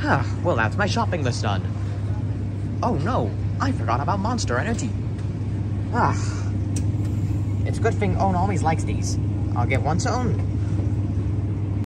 Well, that's my shopping list done. Oh no, I forgot about Monster Energy. It's a good thing Owen always likes these. I'll get one to Owen.